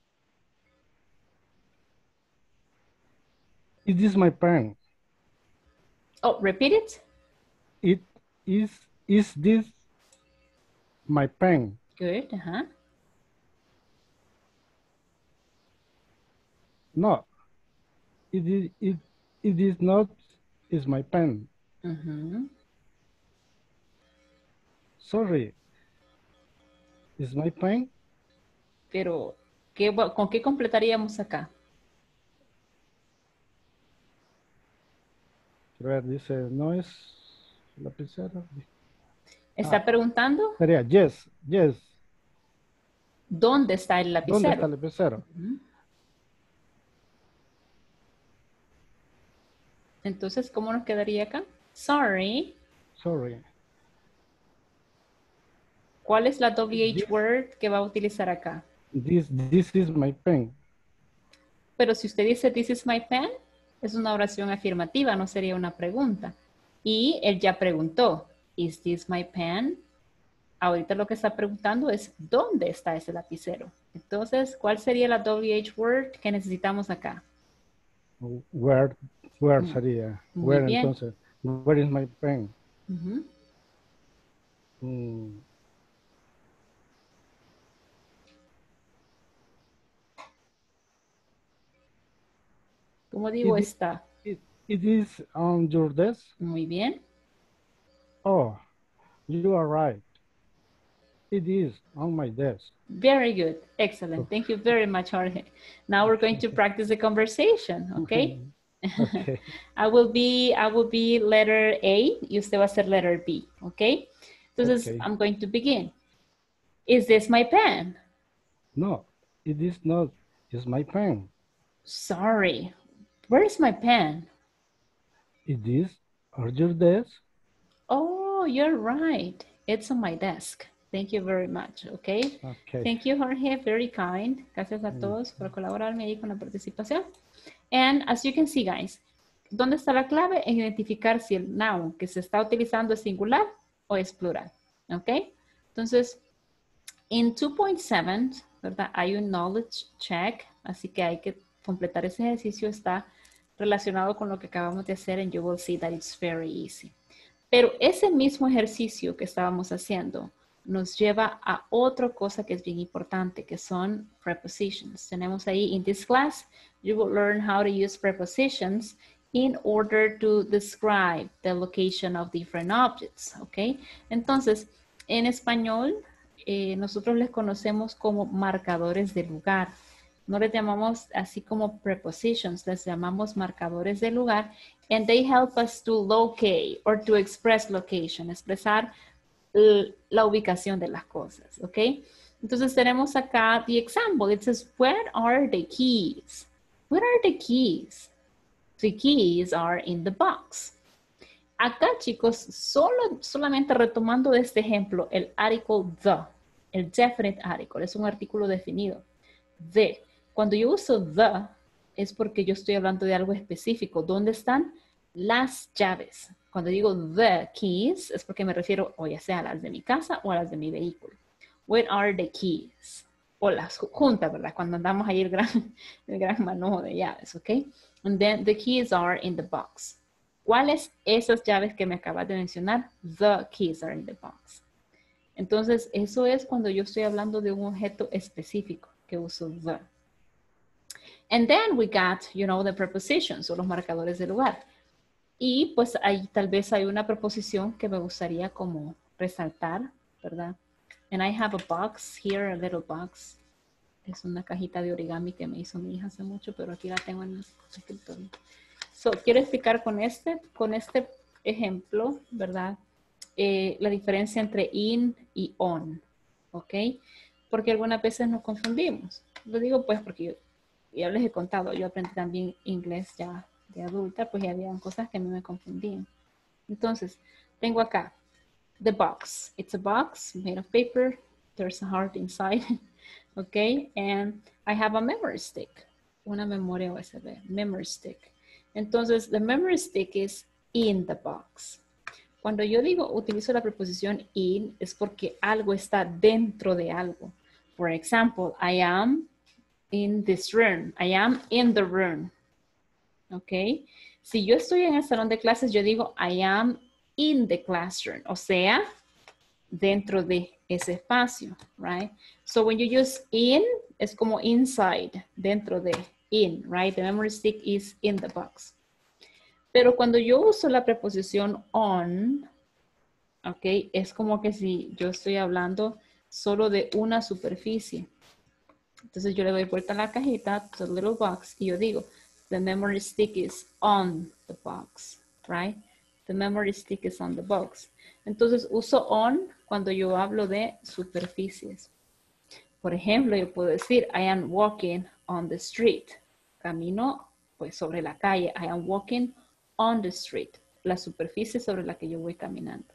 It is my pen. Oh, repeat it. It is this my pen? Good. Uh-huh. No. It is not is my pen. Uh-huh. Sorry. Is my pen? Pero, ¿con qué completaríamos acá? A ver, dice, no es lapicero. ¿Está preguntando? Sería yes, yes. ¿Dónde está el lapicero? ¿Dónde está el lapicero? Uh-huh. Entonces, ¿cómo nos quedaría acá? Sorry. Sorry. ¿Cuál es la WH word que va a utilizar acá? This is my pen. Pero si usted dice this is my pen, es una oración afirmativa, no sería una pregunta. Y él ya preguntó, is this my pen? Ahorita lo que está preguntando es, ¿dónde está ese lapicero? Entonces, ¿cuál sería la WH word que necesitamos acá? Where sería? Muy Where bien. entonces? Where is my pen? Ujú. Mm, ¿Cómo digo It, está? it is on your desk? Muy bien. Oh, you are right. It is on my desk. Very good. Excellent. Thank you very much, Jorge. Now we're going to practice the conversation, okay? Okay. I will be letter A y usted va a ser letter B, okay? Entonces, Okay. I'm going to begin. Is this my pen? No, it is not. It's my pen. Sorry. Where is my pen? It is on your desk. Oh, you're right. It's on my desk. Thank you very much, okay? Okay. Thank you, Jorge. Very kind. Gracias a todos por colaborarme ahí con la participación. And as you can see, guys, ¿dónde está la clave? En identificar si el noun que se está utilizando es singular o es plural, ¿ok? Entonces, en 2.7, ¿verdad? Hay un knowledge check, así que hay que completar ese ejercicio. Está relacionado con lo que acabamos de hacer and you will see that it's very easy. Pero ese mismo ejercicio que estábamos haciendo nos lleva a otra cosa que es bien importante, que son prepositions. Tenemos ahí, in this class, you will learn how to use prepositions in order to describe the location of different objects, ¿ok? Entonces, en español, nosotros les conocemos como marcadores de lugar. No les llamamos así como prepositions, les llamamos marcadores de lugar, and they help us to locate or to express location, expresar la ubicación de las cosas, ¿ok? Entonces tenemos acá the example. It says, where are the keys? Where are the keys? The keys are in the box. Acá, chicos, solamente retomando de este ejemplo, el article the, el definite article, es un artículo definido. The. Cuando yo uso the, es porque yo estoy hablando de algo específico. ¿Dónde están las llaves? Cuando digo the keys, es porque me refiero o ya sea a las de mi casa o a las de mi vehículo. Where are the keys? O las juntas, ¿verdad? Cuando andamos ahí el gran manojo de llaves, ¿ok? And then the keys are in the box. ¿Cuáles esas llaves que me acabas de mencionar? The keys are in the box. Entonces, eso es cuando yo estoy hablando de un objeto específico que uso the. And then we got, you know, the prepositions o los marcadores de lugar. Y pues ahí tal vez hay una preposición que me gustaría como resaltar, ¿verdad? And I have a box here, a little box. Es una cajita de origami que me hizo mi hija hace mucho, pero aquí la tengo en el escritorio. So, quiero explicar con este ejemplo, ¿verdad? La diferencia entre in y on, ¿ok? Porque algunas veces nos confundimos. Lo digo pues porque ya les he contado, yo aprendí también inglés ya de adulta, pues ya habían cosas que a mí me confundían. Entonces, tengo acá, the box. It's a box made of paper. There's a heart inside. Okay, and I have a memory stick. Una memoria USB, memory stick. Entonces, the memory stick is in the box. Cuando yo digo, utilizo la preposición in, es porque algo está dentro de algo. For example, I am in this room. I am in the room. Ok. Si yo estoy en el salón de clases, yo digo I am in the classroom. O sea, dentro de ese espacio, right? So when you use in, es como inside, dentro de, in, right? The memory stick is in the box. Pero cuando yo uso la preposición on, ok, es como que si yo estoy hablando solo de una superficie. Entonces yo le doy vuelta a la cajita, the little box, y yo digo, the memory stick is on the box, right? The memory stick is on the box. Entonces uso on cuando yo hablo de superficies. Por ejemplo, yo puedo decir, I am walking on the street. Camino pues sobre la calle. I am walking on the street. La superficie sobre la que yo voy caminando.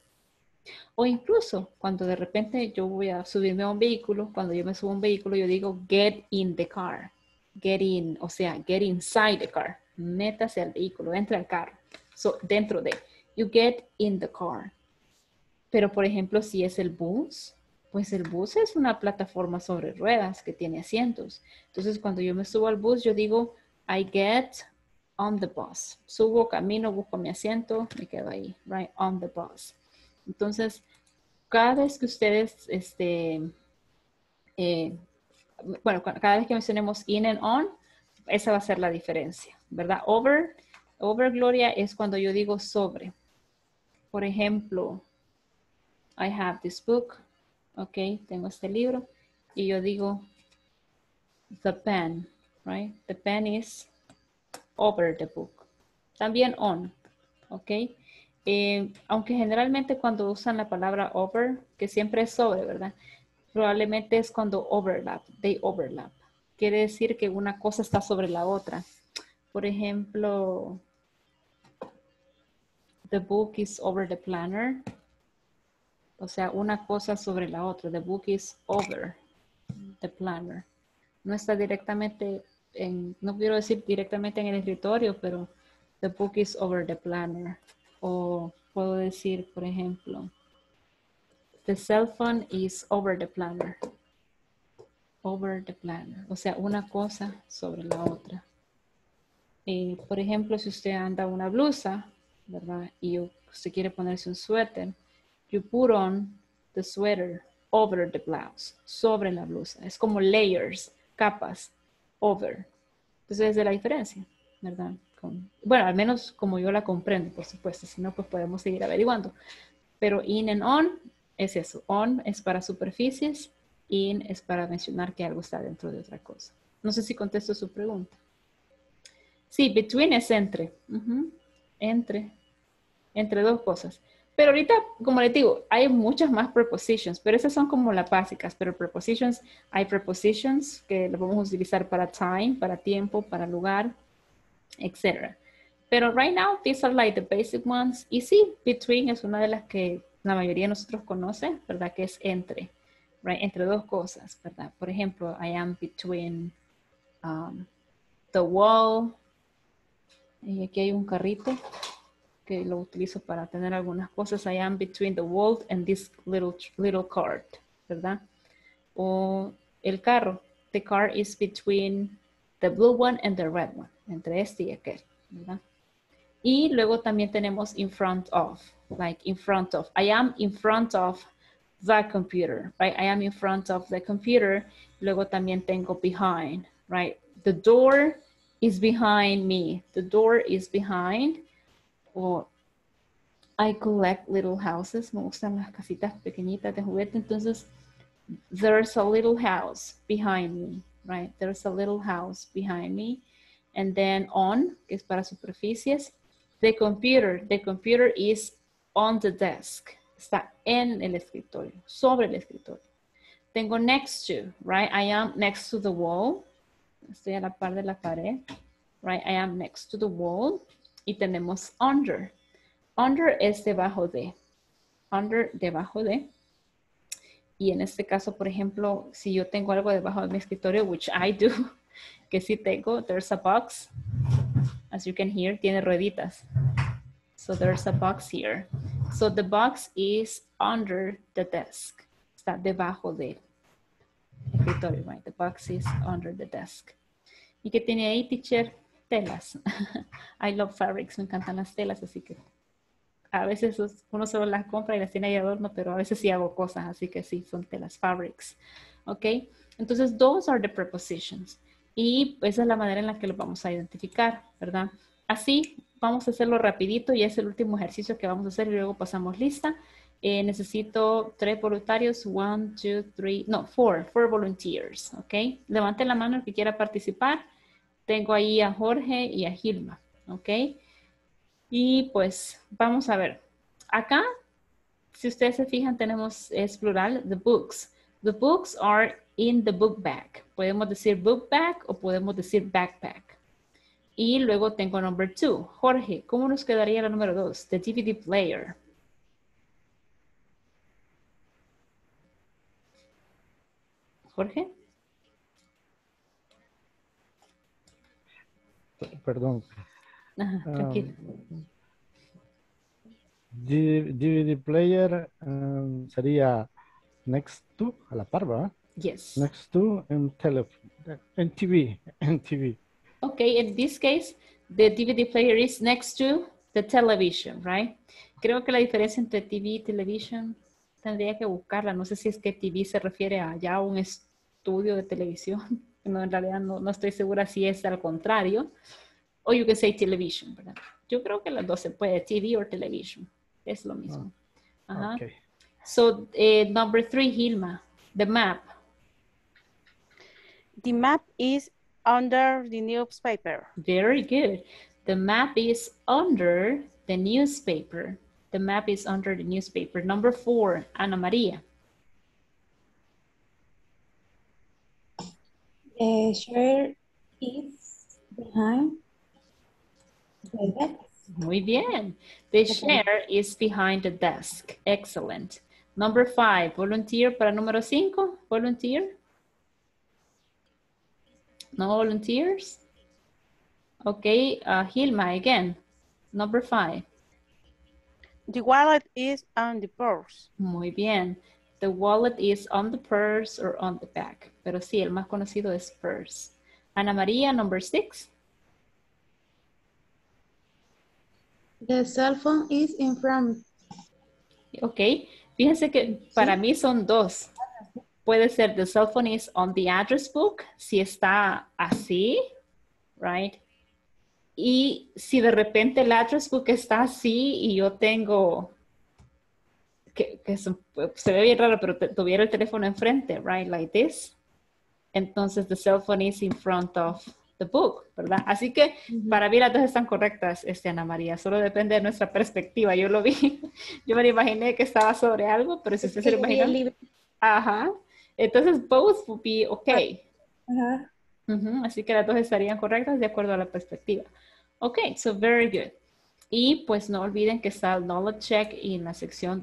O incluso cuando de repente yo voy a subirme a un vehículo, cuando yo me subo a un vehículo, yo digo get in the car. Get in, o sea, get inside the car. Métase al vehículo, entra al carro. So, dentro de. You get in the car. Pero, por ejemplo, si es el bus, Pues el bus es una plataforma sobre ruedas que tiene asientos. Entonces, cuando yo me subo al bus, yo digo, I get on the bus. Subo, camino, busco mi asiento, me quedo ahí, right? On the bus. Entonces, cada vez que ustedes, bueno, cada vez que mencionemos in and on, esa va a ser la diferencia, ¿verdad? Over, Gloria, es cuando yo digo sobre. Por ejemplo, I have this book. Ok, tengo este libro. Y yo digo, the pen, right? The pen is over the book. También on, ok. Aunque generalmente cuando usan la palabra over, que siempre es sobre, ¿verdad? Probablemente es cuando overlap, they overlap. Quiere decir que una cosa está sobre la otra. Por ejemplo, the book is over the planner. O sea, una cosa sobre la otra. The book is over the planner. No está directamente no quiero decir directamente en el escritorio, pero the book is over the planner. O puedo decir, por ejemplo, the cell phone is over the planner. Over the planner. O sea, una cosa sobre la otra. Por ejemplo, si usted anda una blusa, ¿verdad? Y usted quiere ponerse un suéter, you put on the sweater over the blouse, sobre la blusa. Es como layers, capas, over. Entonces es de la diferencia, ¿verdad? Bueno, al menos como yo la comprendo, por supuesto. Si no, pues podemos seguir averiguando. Pero in and on es eso. On es para superficies, in es para mencionar que algo está dentro de otra cosa. No sé si contesto su pregunta. Sí, between es entre. Entre dos cosas. Pero ahorita, como les digo, hay muchas más prepositions, pero esas son como las básicas. Pero prepositions, hay prepositions que las vamos a utilizar para time, para tiempo, para lugar, etc. Pero right now, these are like the basic ones. Y sí, between es una de las que la mayoría de nosotros conoce, ¿verdad? Que es entre, right? Entre dos cosas, ¿verdad? Por ejemplo, I am between the wall. Y aquí hay un carrito que lo utilizo para tener algunas cosas. I am between the wall and this little cart, ¿verdad? O el carro. The car is between the blue one and the red one. Entre este y aquel, ¿verdad? Y luego también tenemos in front of. Like in front of. I am in front of the computer, right? I am in front of the computer. Luego también tengo behind, right? The door is behind me. The door is behind. O I collect little houses. Me gustan las casitas pequeñitas de juguete. Entonces, there's a little house behind me, right? There's a little house behind me. And then on, que es para superficies. The computer is on the desk. Está en el escritorio, sobre el escritorio. Tengo next to, right? I am next to the wall. Estoy a la par de la pared, right? I am next to the wall. Y tenemos under. Under es debajo de. Under, debajo de. Y en este caso, por ejemplo, si yo tengo algo debajo de mi escritorio, which I do, que sí tengo, there's a box. As you can hear, tiene rueditas. So there's a box here. So the box is under the desk. Está debajo del escritorio, right? The box is under the desk. ¿Y qué tiene ahí, teacher? Telas. I love fabrics, me encantan las telas, así que a veces uno solo las compra y las tiene ahí de adorno, pero a veces sí hago cosas, así que sí, son telas, fabrics. ¿Ok? Entonces, those are the prepositions. Y esa es la manera en la que los vamos a identificar, ¿verdad? Así, vamos a hacerlo rapidito y es el último ejercicio que vamos a hacer y luego pasamos lista. Necesito 3 voluntarios, 1, 2, 3, no, 4 volunteers, ¿ok? Levanten la mano el que quiera participar. Tengo ahí a Jorge y a Gilma, ¿ok? Y pues vamos a ver. Acá, si ustedes se fijan, tenemos, es plural, the books. The books are in the book bag. Podemos decir book bag o podemos decir backpack. Y luego tengo number 2. Jorge, ¿cómo nos quedaría la número 2? The DVD player. Jorge. Perdón. Ajá, tranquilo. DVD player sería Next to, a la par, ¿verdad? Yes. Next to and TV. Okay, in this case, the DVD player is next to the television, right? Creo que la diferencia entre TV y television tendría que buscarla. No sé si es que TV se refiere a ya un estudio de televisión. No, en realidad no estoy segura si es al contrario. O you can say television, ¿verdad? Yo creo que las dos se puede, TV or television. Es lo mismo. Ajá. Okay. So, number 3, Hilma, the map. The map is under the newspaper. Very good. The map is under the newspaper. The map is under the newspaper. Number 4, Ana María. The chair is behind the desk. Muy bien. The chair is behind the desk. Excellent. Number 5, volunteer para número 5. Volunteer. No volunteers? Okay, Hilma again. Number 5. The wallet is on the purse. Muy bien. The wallet is on the purse or on the back. Pero sí, el más conocido es purse. Ana María, number 6. The cell phone is in front. Ok. Fíjense que para mí son dos. Puede ser the cell phone is on the address book, si está así, right? Y si de repente el address book está así y yo tengo, se ve bien raro, pero tuviera el teléfono enfrente, right? Like this. Entonces the cell phone is in front of the book, ¿verdad? Así que para mí las dos están correctas, Ana María. Solo depende de nuestra perspectiva. Yo lo vi, yo me lo imaginé que estaba sobre algo, pero si usted se lo imagina. Ajá. Entonces, both would be okay. Ajá. Así que las dos estarían correctas de acuerdo a la perspectiva. Ok, so very good. Y pues no olviden que está el knowledge check en la sección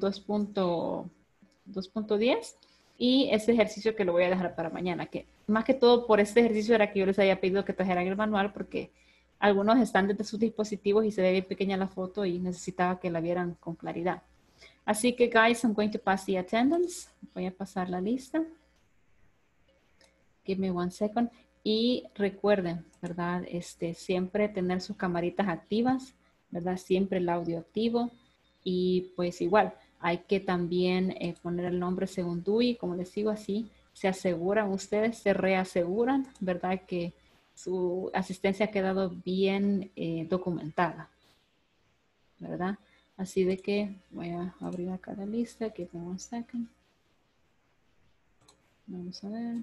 2.10 y ese ejercicio que lo voy a dejar para mañana, que más que todo por este ejercicio era que yo les había pedido que trajeran el manual porque algunos están desde sus dispositivos y se ve bien pequeña la foto y necesitaba que la vieran con claridad. Así que, guys, I'm going to pass the attendance. Voy a pasar la lista. Give me 1 second. Y recuerden, ¿verdad? Siempre tener sus camaritas activas, ¿verdad? Siempre el audio activo. Y pues igual, hay que también poner el nombre según DUI. Como les digo así, se aseguran ustedes, se reaseguran, ¿verdad? Que su asistencia ha quedado bien documentada, ¿verdad? Así de que voy a abrir acá la lista. Give me 1 second. Vamos a ver.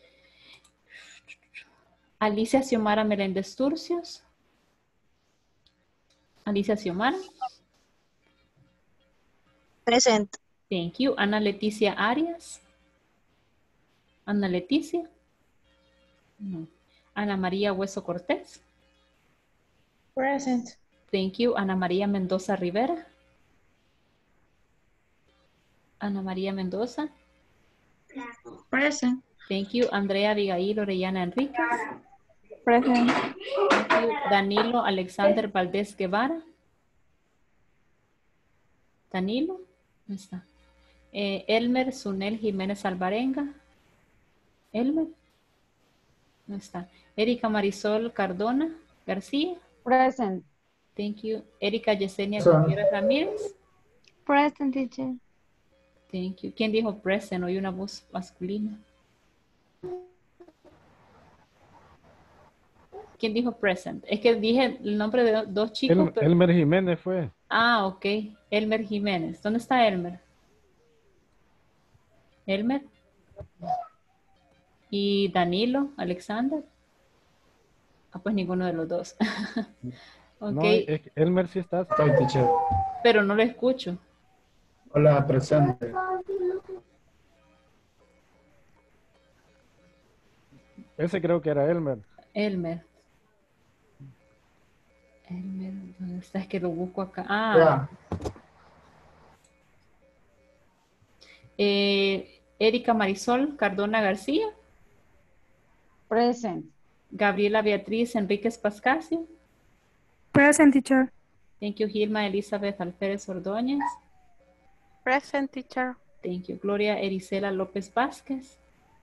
Alicia Xiomara Meléndez Turcios. Alicia Xiomara. Present. Thank you. Ana Leticia Arias. Ana Leticia. No. Ana María Hueso Cortés. Present. Thank you. Ana María Mendoza Rivera. Ana María Mendoza. Present. Thank you. Andrea Abigail Orellana Enríquez. Present. Thank you. Danilo Alexander Valdés Guevara. Danilo. ¿Dónde está? Elmer Sunel Jiménez Alvarenga. Elmer. ¿Dónde está? Erika Marisol Cardona García. Present. Thank you. Erika Yesenia Present. Gutiérrez Ramírez. Present, teacher. Thank you. ¿Quién dijo present? Oí una voz masculina. ¿Quién dijo present? Es que dije el nombre de dos chicos. Pero... Elmer Jiménez fue. Ah, ok. Elmer Jiménez. ¿Dónde está Elmer? Elmer. ¿Y Danilo Alexander? Ah, pues ninguno de los dos. Ok. No, es que Elmer sí está. Estoy, teacher. Pero no lo escucho. Hola, presente. Ese creo que era Elmer. Elmer. Elmer, ¿dónde está? Es que lo busco acá. Ah. Erika Marisol Cardona García. Present. Gabriela Beatriz Enríquez Pascasio. Present, teacher. Thank you. Gilma Elizabeth Alférez Ordóñez. Present, teacher. Thank you. Gloria Ericela López Vázquez.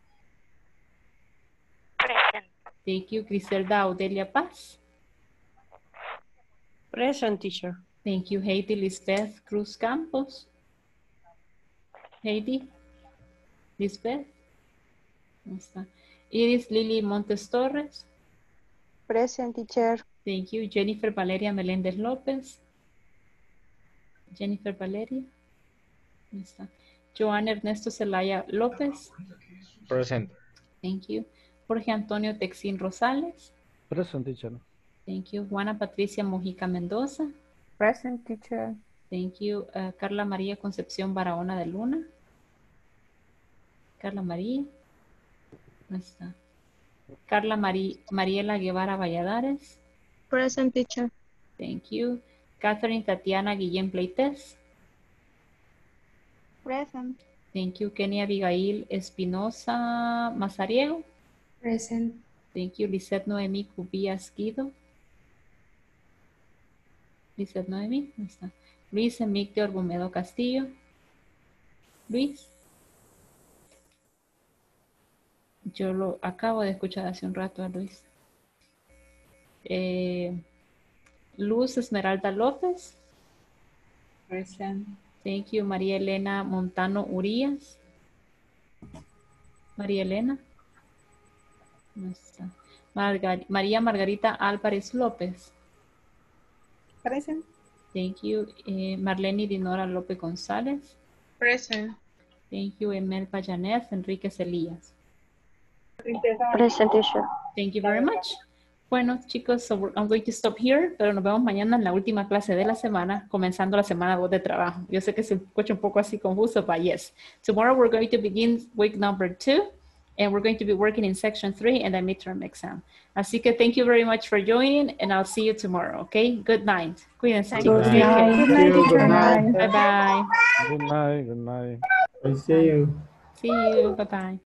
Present. Thank you. Griselda Audelia Paz. Present, teacher. Thank you. Heidi Lisbeth Cruz Campos. Heidi. Lisbeth. ¿Dónde está? Iris Lili Montes Torres. Present, teacher. Thank you. Jennifer Valeria Meléndez López. Jennifer Valeria. ¿Dónde está? Joan Ernesto Zelaya López. Present. Thank you. Jorge Antonio Texín Rosales. Present, teacher. Thank you. Juana Patricia Mojica Mendoza. Present, teacher. Thank you. Carla María Concepción Barahona de Luna. Carla María. ¿Dónde está? Carla Mariela Guevara Valladares. Present, teacher. Thank you. Catherine Tatiana Guillén Pleites. Present. Thank you. Kenia Abigail Espinosa Mazariego. Present. Thank you. Lisette Noemí Cubías Guido. Lisette Noemí. ¿Dónde está? Luis Emicteo Argumedo Castillo. Luis. Yo lo acabo de escuchar hace un rato a Luis. Luz Esmeralda López. Present. Thank you. María Elena Montano Urías. María Elena. ¿Dónde está? María Margarita Álvarez López. Present. Thank you. Marlene Dinora López González. Present. Thank you. Emel Payanez Enríquez Elías. Present, teacher. Thank you very much. Bueno, chicos, so I'm going to stop here, pero nos vemos mañana en la última clase de la semana, comenzando la semana 2 de trabajo. Yo sé que se escucha un poco así confuso, but yes. Tomorrow we're going to begin week number 2, and we're going to be working in section 3 and the midterm exam. Así que thank you very much for joining, and I'll see you tomorrow, okay? Good night. Cuídense, chicos. Good night. Good Thank you. Good night. night. Bye-bye. Good night. Good night. I see you. See you. Bye-bye.